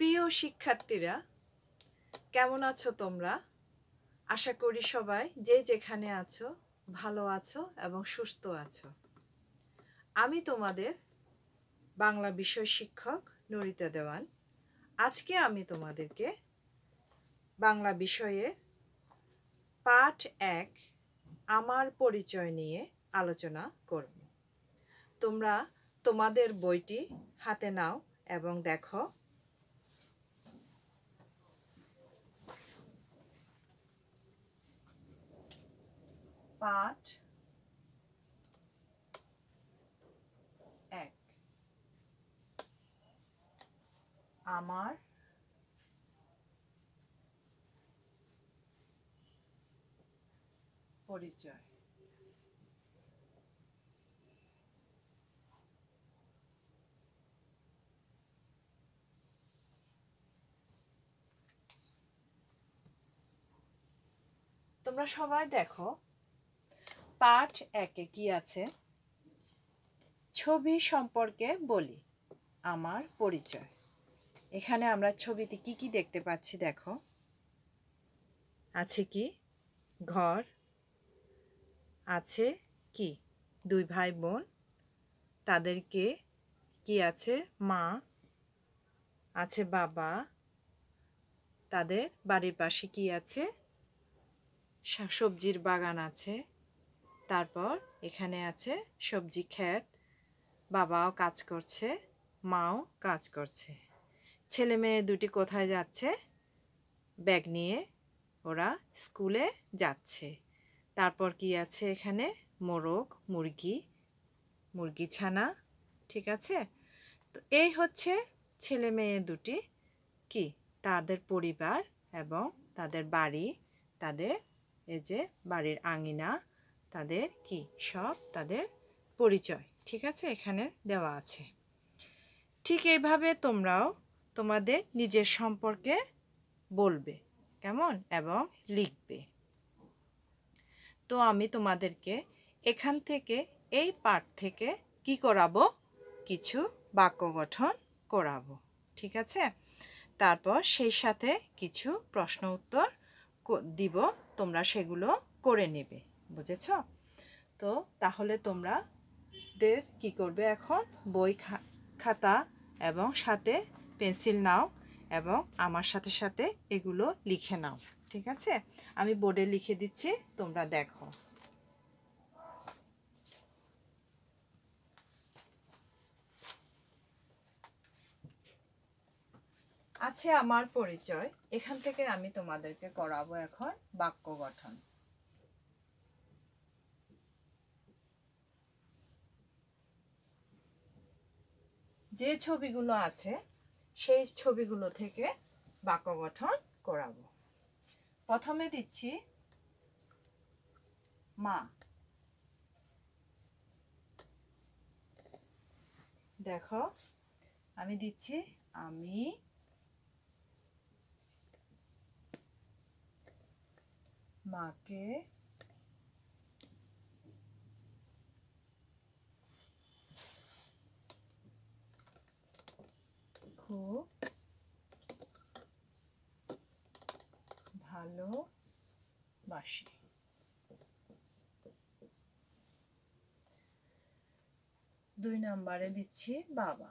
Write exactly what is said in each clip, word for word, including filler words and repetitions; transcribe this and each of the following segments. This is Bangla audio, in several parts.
প্রিয় শিক্ষার্থীরা, কেমন আছো তোমরা? আশা করি সবাই যে যেখানে আছো ভালো আছো এবং সুস্থ আছো। আমি তোমাদের বাংলা বিষয় শিক্ষক নরিতা দেওয়ান। আজকে আমি তোমাদেরকে বাংলা বিষয়ে পাঠ এক আমার পরিচয় নিয়ে আলোচনা করব। তোমরা তোমাদের বইটি হাতে নাও এবং দেখো পাঠ এক আমার পরিচয়। তোমরা সবাই দেখো পাঠ একে কি আছে। ছবি সম্পর্কে বলি, আমার পরিচয়। এখানে আমরা ছবিতে কি কি দেখতে পাচ্ছি দেখো। আছে কি ঘর, আছে কি দুই ভাই বোন, তাদেরকে কি আছে মা, আছে বাবা, তাদের বাড়ির পাশে কি আছে সবজির বাগান আছে, তারপর এখানে আছে সবজি ক্ষেত, বাবাও কাজ করছে মাও কাজ করছে। ছেলে মেয়ে দুটি কোথায় যাচ্ছে? ব্যাগ নিয়ে ওরা স্কুলে যাচ্ছে। তারপর কি আছে এখানে মোরগ, মুরগি, মুরগি ছানা, ঠিক আছে। তো এই হচ্ছে ছেলে মেয়ে দুটি কি তাদের পরিবার এবং তাদের বাড়ি, তাদের এই যে বাড়ির আঙিনা, তাদের কি সব তাদের পরিচয়, ঠিক আছে, এখানে দেওয়া আছে। ঠিক এইভাবে তোমরাও তোমাদের নিজের সম্পর্কে বলবে কেমন এবং লিখবে। তো আমি তোমাদেরকে এখান থেকে এই পাঠ থেকে কি করাবো, কিছু বাক্য গঠন করাবো, ঠিক আছে। তারপর সেই সাথে কিছু প্রশ্ন উত্তর দিব, তোমরা সেগুলো করে নেবে, বুঝেছ? তো তাহলে তোমরা দের কি করবে, এখন বই খাতা এবং সাথে পেন্সিল নাও এবং আমার সাথে সাথে এগুলো লিখে নাও, ঠিক আছে। আমি বোর্ডে লিখে দিচ্ছি, তোমরা দেখো। আছে আমার পরিচয়, এখান থেকে আমি তোমাদেরকে করাবো এখন বাক্য গঠন। যে ছবিগুলো আছে সেই ছবিগুলো থেকে বাক্য গঠন করাবো। প্রথমে দিচ্ছি মা। দেখো আমি দিচ্ছি আমি মাকে খুব ভালোবাসি। দুই নম্বরে দিচ্ছি বাবা।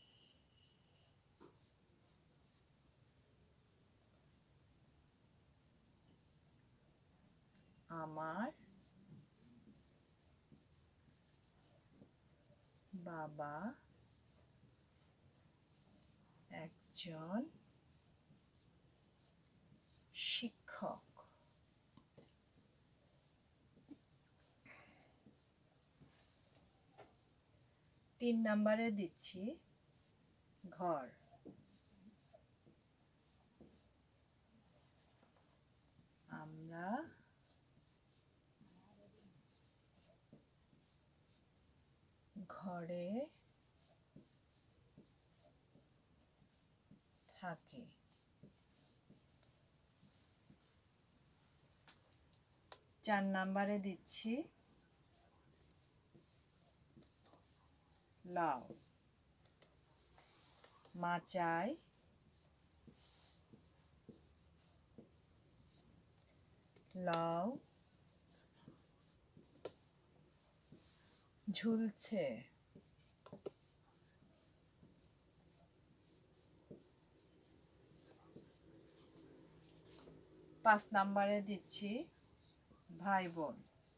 আমার বাবা একজন শিক্ষক। তিন নম্বরে দিচ্ছি ঘর। আমরা ঘরে থাকি। চার নম্বরে দিচ্ছি লাউ। মা চায় লাউ ঝুলছে। পাঁচ নম্বরে দিচ্ছি ভাই বোন।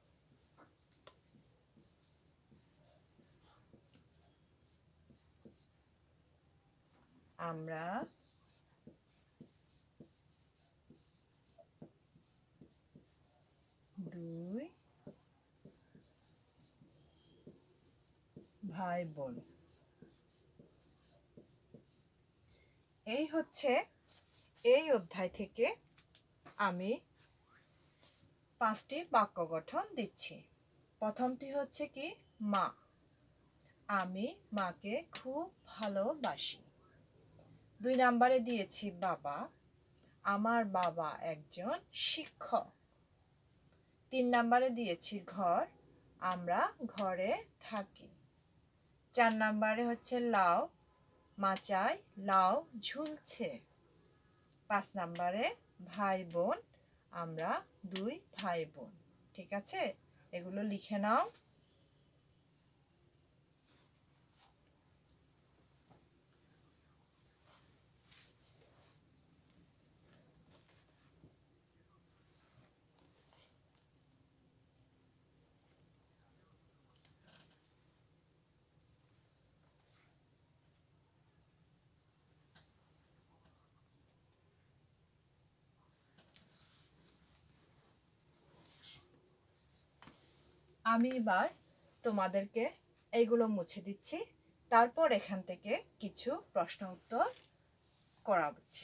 আমরা দুই ভাই বোন। এই হচ্ছে এই অধ্যায় থেকে আমি পাঁচটি বাক্য গঠন দিচ্ছি। প্রথমটি হচ্ছে কি, মা। আমি মাকে খুব ভালোবাসি। দুই নম্বরে দিয়েছি বাবা। আমার বাবা একজন শিক্ষক। তিন নম্বরে দিয়েছি ঘর। আমরা ঘরে থাকি। চার নম্বরে হচ্ছে লাউ। মাচায় লাউ ঝুলছে। পাঁচ নম্বরে ভাই বোন। আমরা দুই ভাই বোন। ঠিক আছে, এগুলো লিখে নাও। আমি এবার তোমাদেরকে এইগুলো মুছে দিচ্ছি, তারপর এখান থেকে কিছু প্রশ্ন উত্তর করাচ্ছি।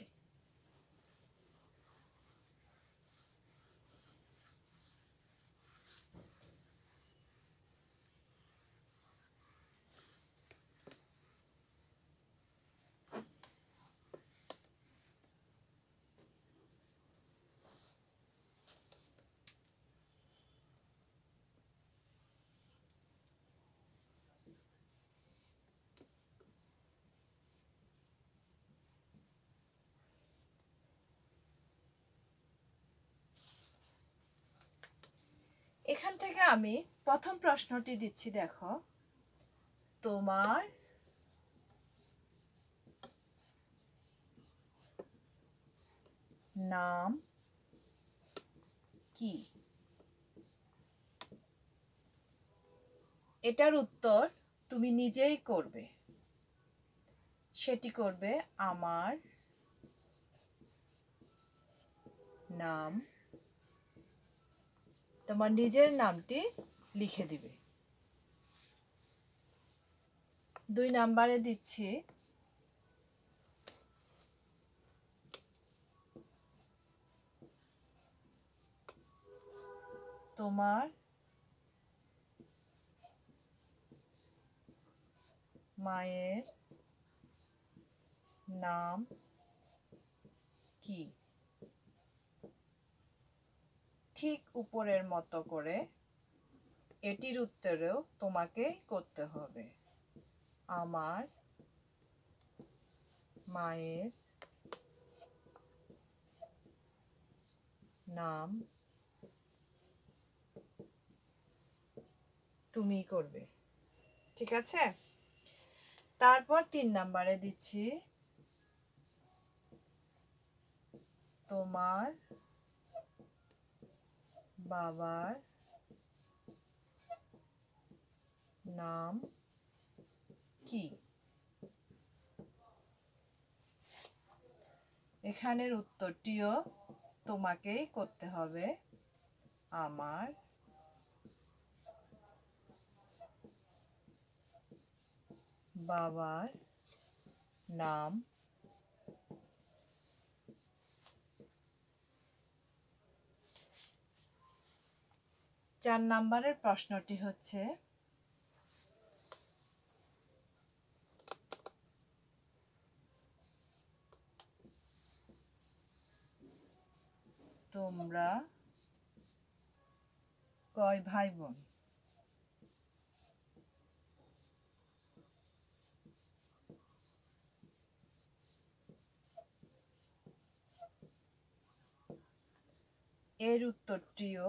এখান থেকে আমি প্রথম প্রশ্নটি দিচ্ছি, দেখো। তোমার নাম কি? এটার উত্তর তুমি নিজেই করবে। সেটি করবে আমার নাম। তোমার নিজের নামটি লিখে দিবে। দুই নাম্বারে দিচ্ছি তোমার মায়ের নাম কি? ঠিক উপরের মতো করে এটির উত্তরেও তোমাকে করতে হবে। আমার মায়ের নাম তুমি করবে। ঠিক আছে, তারপর তিন নাম্বারে দিচ্ছি তোমার বাবার নাম কি? এখানের উত্তরটিও তোমাকেই করতে হবে। আমার বাবার নাম চার নাম্বারের প্রশ্নটি হচ্ছে তোমরা কয় ভাই বোন? এর উত্তরটিও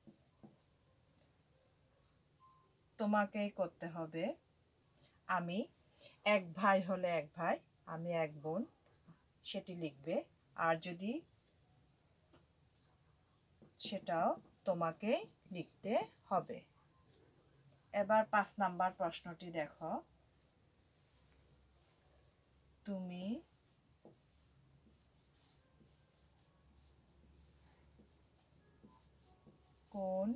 তোমাকেই করতে হবে। আমি এক ভাই হলে এক ভাই, আমি এক বোন, সেটি লিখবে। আর যদি সেটাও তোমাকেই লিখতে হবে। এবার পাঁচ নাম্বার প্রশ্নটি দেখো। তুমি কোন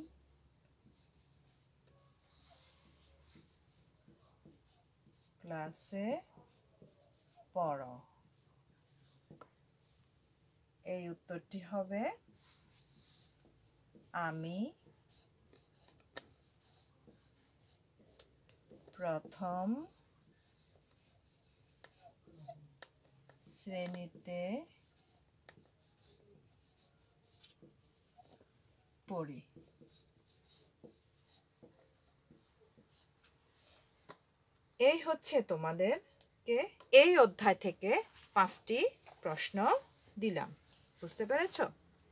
ক্লাসে পড়ো? এই উত্তরটি হবে আমি প্রথম শ্রেণীতে পড়ি। এই হচ্ছে তোমাদেরকে এই অধ্যায় থেকে পাঁচটি প্রশ্ন দিলাম, বুঝতে পেরেছো?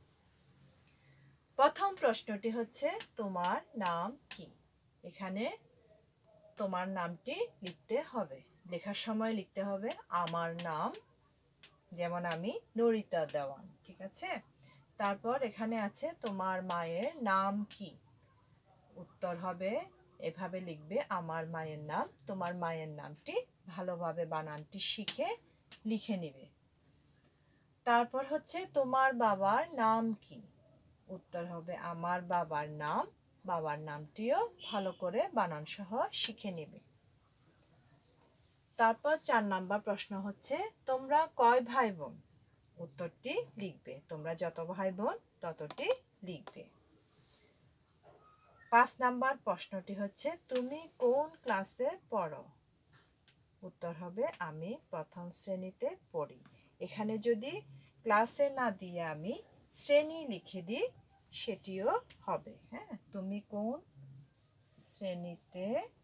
প্রথম প্রশ্নটি হচ্ছে তোমার নাম কি? এখানে তোমার নামটি লিখতে হবে। লেখার সময় লিখতে হবে আমার নাম, যেমন আমি নরিতা দেওয়ান, ঠিক আছে? তারপর এখানে আছে তোমার মায়ের নাম কি? উত্তর হবে এভাবে লিখবে আমার মায়ের নাম। তোমার মায়ের নামটি ভালোভাবে বানানটি শিখে লিখে নিবে। তারপর হচ্ছে তোমার বাবার নাম কি? উত্তর হবে আমার বাবার নাম। বাবার নামটিও ভালো করে বানান সহ শিখে নেবে। তারপর চার নাম্বার প্রশ্ন হচ্ছে তোমরা কয় ভাই বোন? উত্তরটি লিখবে। তোমরা যত ভাই বোন ততটি লিখবে। পাঁচ নাম্বার প্রশ্নটি হচ্ছে তুমি কোন ক্লাসে পড়ো? উত্তর হবে আমি প্রথম শ্রেণীতে পড়ি। এখানে যদি ক্লাসে না দিয়ে আমি শ্রেণী লিখে দিই সেটিও হবে। হ্যাঁ, তুমি কোন শ্রেণীতে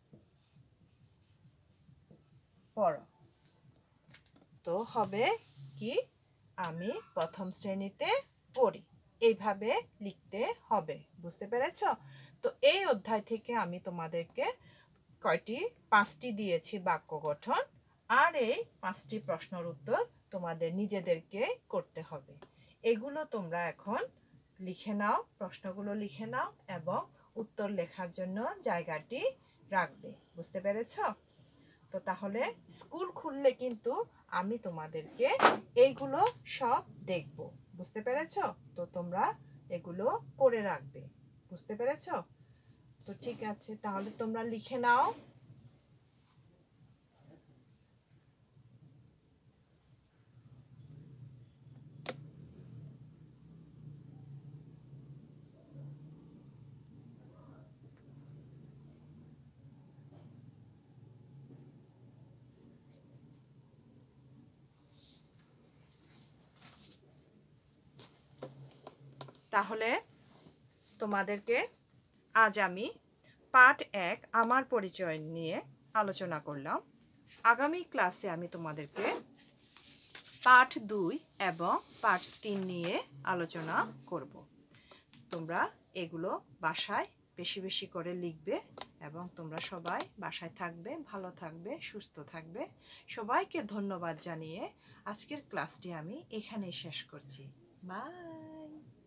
পড়ো? তো হবে কি আমি প্রথম শ্রেণীতে পড়ি। এইভাবে লিখতে হবে, বুঝতে পেরেছ? তো এই অধ্যায় থেকে আমি তোমাদেরকে কয়টি পাঁচটি দিয়েছি বাক্য গঠন, আর এই পাঁচটি প্রশ্নের উত্তর তোমাদের নিজেদেরকে করতে হবে। এগুলো তোমরা এখন লিখে নাও, প্রশ্নগুলো লিখে নাও এবং উত্তর লেখার জন্য জায়গাটি রাখবে, বুঝতে পেরেছ? তো তাহলে স্কুল খুললে কিন্তু আমি তোমাদেরকে এইগুলো সব দেখব, বুঝতে পেরেছ? তো তোমরা এগুলো করে রাখবে, বুঝতে পেরেছ? তো ঠিক আছে, তাহলে তোমরা লিখে নাও। তাহলে তোমাদেরকে আজ আমি পার্ট এক আমার পরিচয় নিয়ে আলোচনা করলাম। আগামী ক্লাসে আমি তোমাদেরকে পার্ট দুই এবং পার্ট তিন নিয়ে আলোচনা করব। তোমরা এগুলো বাসায় বেশি বেশি করে লিখবে এবং তোমরা সবাই বাসায় থাকবে, ভালো থাকবে, সুস্থ থাকবে। সবাইকে ধন্যবাদ জানিয়ে আজকের ক্লাসটি আমি এখানেই শেষ করছি। বাই।